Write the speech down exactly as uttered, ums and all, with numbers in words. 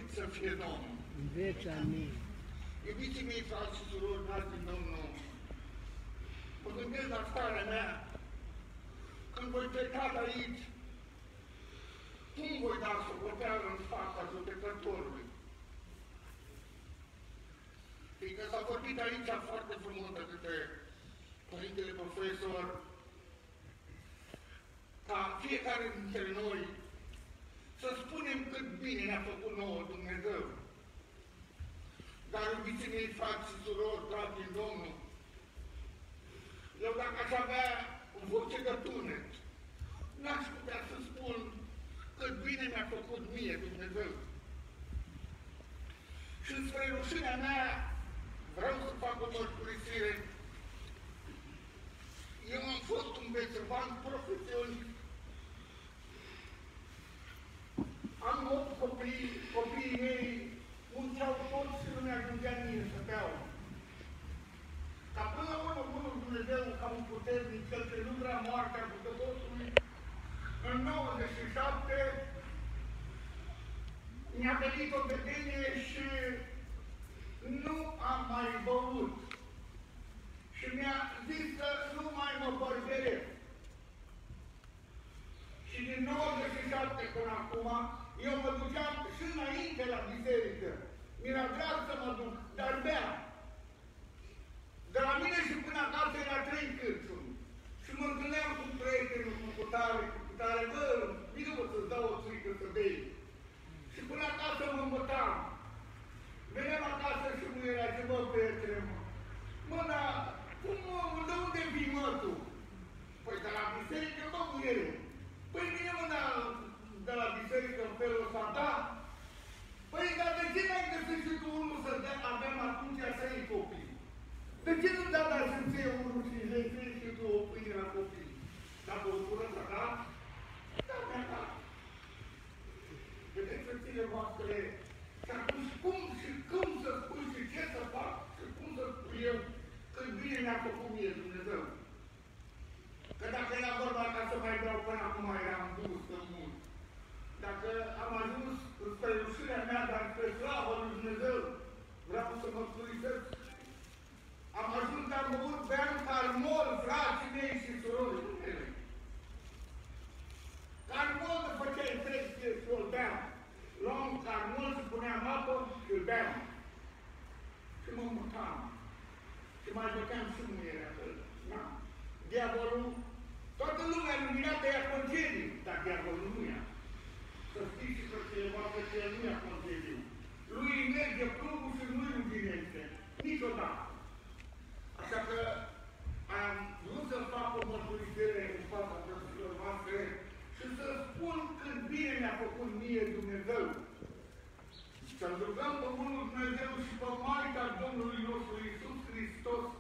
să fie Domnul. Veci, amin. Iubiții mei, frați și surori, dragi din Domnul, mă gândesc la starea mea, când voi pleca de aici, cum voi da socoteală în fața judecătorului? Fiindcă s-a vorbit aici foarte frumos de către Părintele Profesor, ca fiecare dintre noi să spunem cât bine ne-a făcut nouă Dumnezeu. Dar, iubiții mei, frați și surori, dragi din Domnul, eu dacă aș avea o voce de tunet, n-aș putea să spun cât bine mi-a făcut mie Dumnezeu. Și spre rușinea mea vreau să fac o mărturisire. Eu am fost un bețăvan profesionist. Am opt copii, copiii mei munceau toți și nu mi-ajungea mie să beau. Ca până la urmă, Bunul Dumnezeu, ca un puternic, cel ce nu vrea moartea păcătosului, în nouăzeci și șapte mi-a venit o vedenie și nu am mai băut. Și mi-a zis că nu mai mă bărberesc. Și din nouăzeci și șapte până acum, eu mă duceam și înainte la biserică. Mi-era drag să mă duc, dar beam. De la mine și până acasă era trei cârțuri. Și mă întâlneam cu prietenul, cu cutare, cu cutare, bă, bine mă să-ți dau o țuică să bei. Și până acasă mă îmbătam. Veneam acasă și nu era ce, bă, prietene, mă. Mă, dar, cum, mă, de unde vii, mă, tu? Păi de la biserică, mă, muiere. Păi bine, mă, dar de la biserică în felul ăsta, da? Păi, dar de ce n-ai găsit și tu unul să dea, aveam atunci trei copii? De ce nu da, dar să-ți iei unul și le-ai trei și tu o pâine la copii? Dacă o fură să da? Da, mi-a dat. Vedeți, frățile voastre, și atunci cum și cum să spui și ce să fac și cum să spui eu când bine mi-a făcut mie Dumnezeu? Că dacă era vorba ca să mai vreau până acum eram dus în mult. Dacă am ajuns spre rușinea mea, dar spre slavă lui Dumnezeu, vreau să mă mărturisesc. Am ajuns la băut, beam carmol, frații mei și surorii mele. Carmol de făceai trecție și o beam. Luam carmol și puneam apă și îl beam. Și mă mâncam. Și mai băteam și muierea acolo. Da? Diavolul, toată lumea luminată ia concediu, dar diavolul nu ia. Să știți și frățile voastre că el nu ia concediu. Lui îi merge plugul și nu-i ruginește. Niciodată. Așa că am vrut să fac o mărturisire în fața frăților voastre și să spun cât bine mi-a făcut mie Dumnezeu. Să-L rugăm pe Bunul Dumnezeu și pe Maica Domnului nostru Iisus Hristos